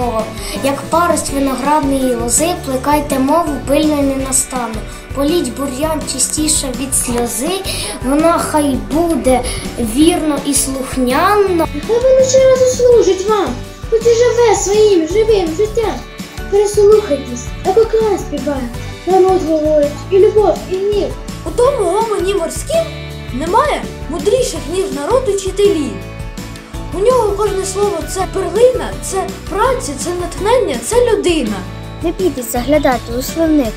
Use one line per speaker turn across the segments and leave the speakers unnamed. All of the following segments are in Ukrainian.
слово. Як парость виноградної лози, плекайте мову пильно й ненастанно. Політь бур'ян чистіше від сльози, вона хай буде вірно і слухняно.
Хай вона ще раз услужить вам, хоч і живе своїм живим життям. Прислухайтесь, а пока співає, народ говорить і любов, і гнів.
У тому гомоні морським немає мудріших, ніж народ учителів. У нього кожне слово – це перлина, це праця, це натхнення, це людина.
Не бійтесь заглядати у словник.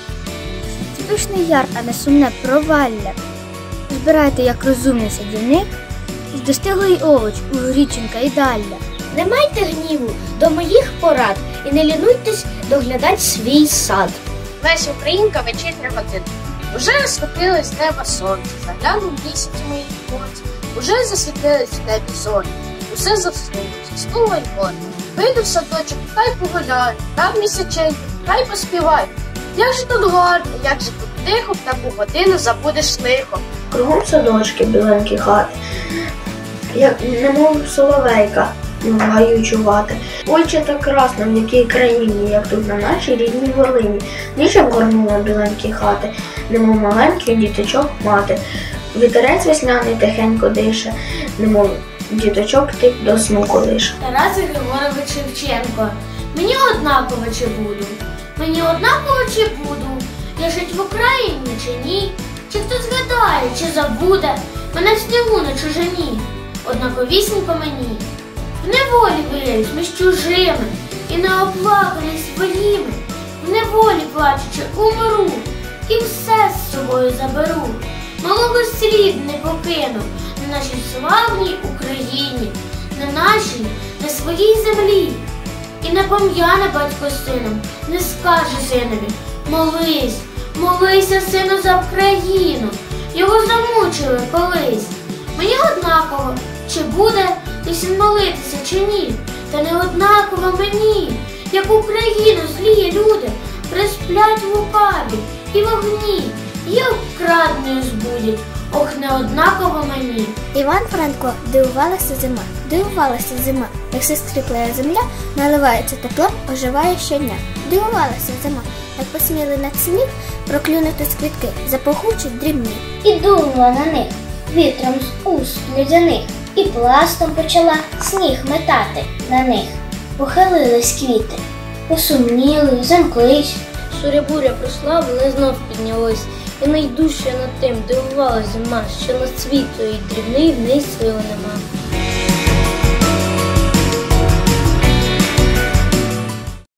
Це пишний яр, а не сумне провалля. Збирайте, як розумний садівник, з достиглий овоч у річенька і далля.
Не майте гніву до моїх порад і не лінуйтесь доглядати свій сад.
Леся Українка, вечірня година. Уже освітилось небо сонце, заглянув місяць в мої очі. Уже засвітились в небі зорі. Усе заснуло й горе. Вийду в садочок, хай погуляю, там місяченько, хай поспіваю. Як же тут гарно, як же тут тихо, в таку годину забудеш лихо.
Кругом садочки, біленькі хати, як немов соловейка в гаю чувати. Ой, чи так красно, в якій країні, як тут на нашій рідній Волині. Ніч обгорнула біленькі хати, немов маленький діточок мати. Вітерець весняний тихенько дише, немов діточок тих до сну колише.
Тарас Григорович Шевченко. Мені однаково чи буду, мені однаково чи буду, я жить в Україні чи ні, чи хто згадає, чи забуде, мене в снігу на чужині, однаковісінько мені. В неволі виявлюсь між чужими, і не оплаканий своїми, в неволі плачучи умру, і все з собою заберу. Малого слід не покину на нашій славній Україні, на нашій, на своїй землі. І не пом'яне батько з сином, не скаже синові: молись, молися, сину, за Україну. Його замучили колись. Мені однаково, чи буде ти син молитися, чи ні. Та не однаково мені, як Україну злі люди присплять в лукаві і вогні, і обкрадною збудять. Ох, не однаково мені.
Іван Франко. Дивувалася зима. Дивувалася зима, як сестріплеє земля, наливається теплом, оживає щодня. Дивувалася зима, як посміли над сніг проклюнути з квітки, запахучі дрібні.
І дунула на них вітром з уст людяних, і пластом почала сніг метати на них. Похилились квіти, посумніли, замклись.
Суря-буря прославила, знов піднялась, і найдужче над тим дивувалась зима, що на світ той дрібний в неї сили нема.